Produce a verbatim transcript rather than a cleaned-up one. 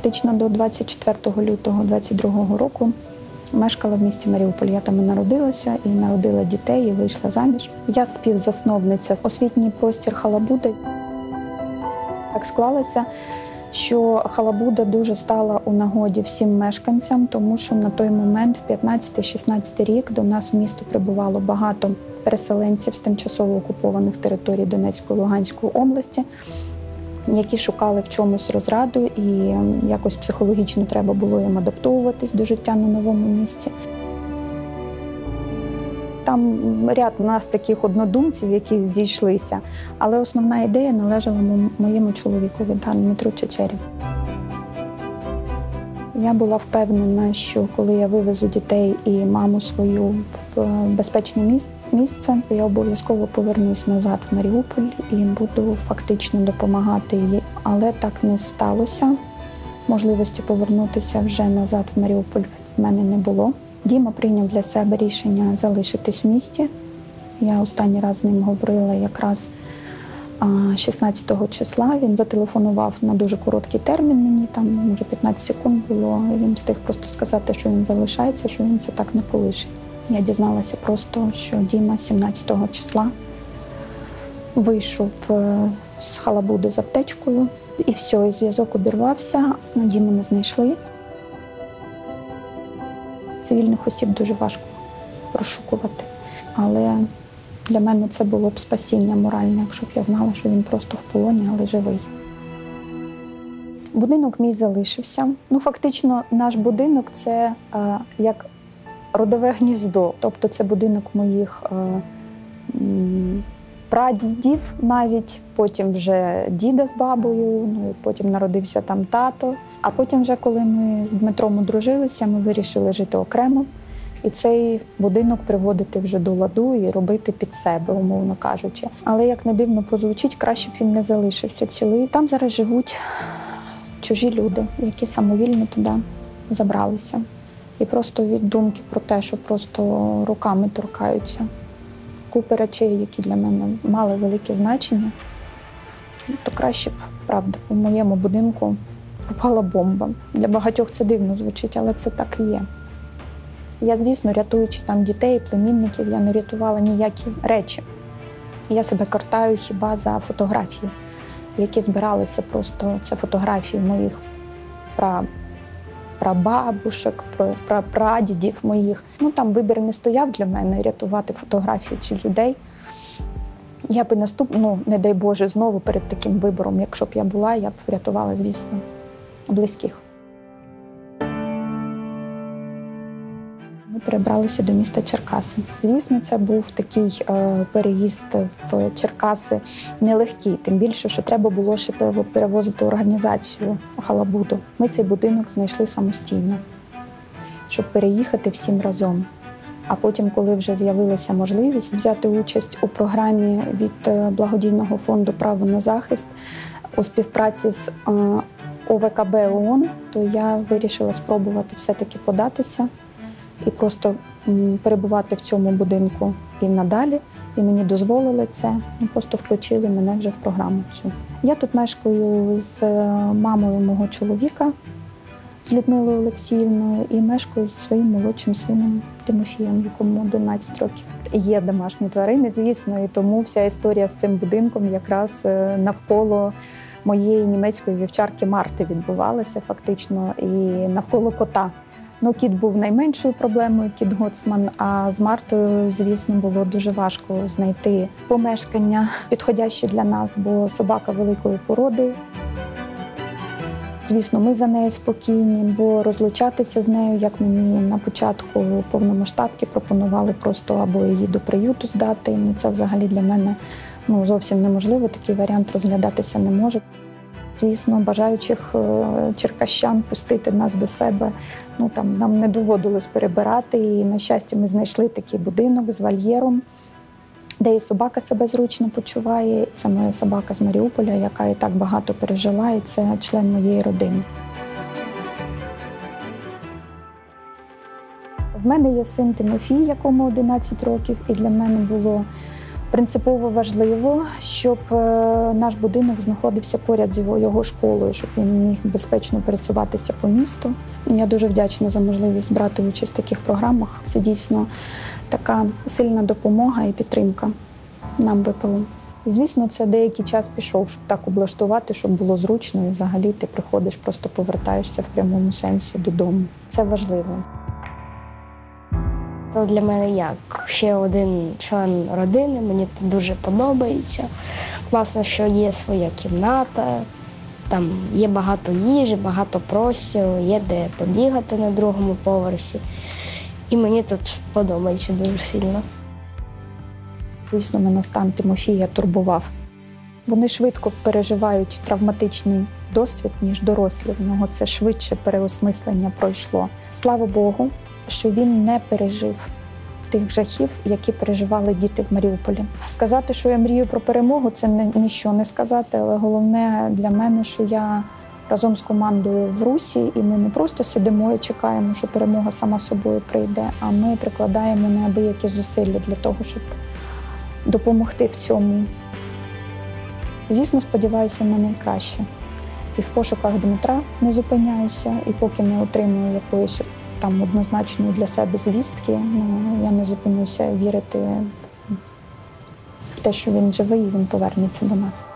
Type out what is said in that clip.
фактично до двадцять четвертого лютого двадцять другого року мешкала в місті Маріуполь. Я там і народилася, і народила дітей, і вийшла заміж. Я співзасновниця освітній простір Халабуди. Так склалося, що Халабуда дуже стала у нагоді всім мешканцям, тому що на той момент, в п'ятнадцятий-шістнадцятий рік, до нас в місто прибувало багато переселенців з тимчасово окупованих територій Донецької, Луганської області, які шукали в чомусь розраду, і якось психологічно треба було їм адаптовуватись до життя на новому місці. Там ряд у нас таких однодумців, які зійшлися, але основна ідея належала моєму чоловікові, Дмитру Чечері. Я була впевнена, що коли я вивезу дітей і маму свою в безпечне місце, я обов'язково повернусь назад в Маріуполь і буду фактично допомагати їй. Але так не сталося. Можливості повернутися вже назад в Маріуполь в мене не було. Діма прийняв для себе рішення залишитись в місті. Я останній раз з ним говорила якраз шістнадцятого числа. Він зателефонував на дуже короткий термін мені, там, може, п'ятнадцять секунд було. Він встиг просто сказати, що він залишається, що він це так не полишить. Я дізналася просто, що Діма сімнадцятого числа вийшов з Халабуди з аптечкою. І все, і зв'язок обірвався, Діму не знайшли. Цивільних осіб дуже важко розшукувати. Але для мене це було б спасіння моральне, якщо б я знала, що він просто в полоні, але живий. Будинок мій залишився. Ну, фактично, наш будинок – це е, як родове гніздо. Тобто це будинок моїх е, прадідів навіть, потім вже діда з бабою, ну, потім народився там тато. А потім вже, коли ми з Дмитром одружилися, ми вирішили жити окремо. І цей будинок приводити вже до ладу і робити під себе, умовно кажучи. Але, як не дивно прозвучить, краще б він не залишився цілий. Там зараз живуть чужі люди, які самовільно туди забралися. І просто від думки про те, що просто руками торкаються. Купи речей, які для мене мали велике значення, то краще б, правда, у моєму будинку попала бомба. Для багатьох це дивно звучить, але це так і є. Я, звісно, рятуючи там дітей, племінників, я не рятувала ніякі речі. Я себе картаю хіба за фотографії, які збиралися просто, це фотографії моїх пра, прабабушек, прапрадідів моїх. Ну, там вибір не стояв для мене рятувати фотографії чи людей. Я б наступ, ну, не дай Боже, знову перед таким вибором, якщо б я була, я б врятувала, звісно, близьких. Ми перебралися до міста Черкаси. Звісно, це був такий е, переїзд в Черкаси нелегкий, тим більше, що треба було ще перевозити організацію Халабуду. Ми цей будинок знайшли самостійно, щоб переїхати всім разом. А потім, коли вже з'явилася можливість взяти участь у програмі від благодійного фонду «Право на захист» у співпраці з е, О В К Б ООН, то я вирішила спробувати все-таки податися і просто перебувати в цьому будинку і надалі. І мені дозволили це, ну, просто включили мене вже в програму цю. Я тут мешкаю з мамою мого чоловіка, з Людмилою Олексіївною, і мешкаю зі своїм молодшим сином Тимофієм, якому одинадцять років. Є домашні тварини, звісно, і тому вся історія з цим будинком якраз навколо моєї німецької вівчарки Марти відбувалася фактично, і навколо кота. Ну, кіт був найменшою проблемою, кіт Гоцман, а з Мартою, звісно, було дуже важко знайти помешкання, підходяще для нас, бо собака великої породи. Звісно, ми за нею спокійні, бо розлучатися з нею, як мені на початку повномасштабки пропонували просто або її до приюту здати. Ну, це взагалі для мене ну, зовсім неможливо, такий варіант розглядатися не може. Звісно, бажаючих черкащан пустити нас до себе, ну, там, нам не доводилось перебирати. І, на щастя, ми знайшли такий будинок з вольєром, де і собака себе зручно почуває. Це моя собака з Маріуполя, яка і так багато пережила, і це член моєї родини. В мене є син Тимофій, якому одинадцять років, і для мене було Принципово важливо, щоб наш будинок знаходився поряд з його, його школою, щоб він міг безпечно пересуватися по місту. Я дуже вдячна за можливість брати участь в таких програмах. Це дійсно така сильна допомога і підтримка нам ВПО. І, звісно, це деякий час пішов, щоб так облаштувати, щоб було зручно. І взагалі ти приходиш, просто повертаєшся в прямому сенсі додому. Це важливо. То для мене як ще один член родини, мені тут дуже подобається. Класно, що є своя кімната, там є багато їжі, багато простору, є де побігати на другому поверсі. І мені тут подобається дуже сильно. Звісно, мене стан Тимофія турбував. Вони швидко переживають травматичний досвід, ніж дорослі. В нього це швидше переосмислення пройшло. Слава Богу, що він не пережив тих жахів, які переживали діти в Маріуполі. Сказати, що я мрію про перемогу, це ніщо не сказати, але головне для мене, що я разом з командою в русі, і ми не просто сидимо і чекаємо, що перемога сама собою прийде, а ми прикладаємо неабиякі зусилля для того, щоб допомогти в цьому. Звісно, сподіваюся на найкраще. І в пошуках Дмитра не зупиняюся, і поки не отримую якоїсь там однозначної для себе звістки, ну, я не зупинюся вірити в те, що він живий і він повернеться до нас.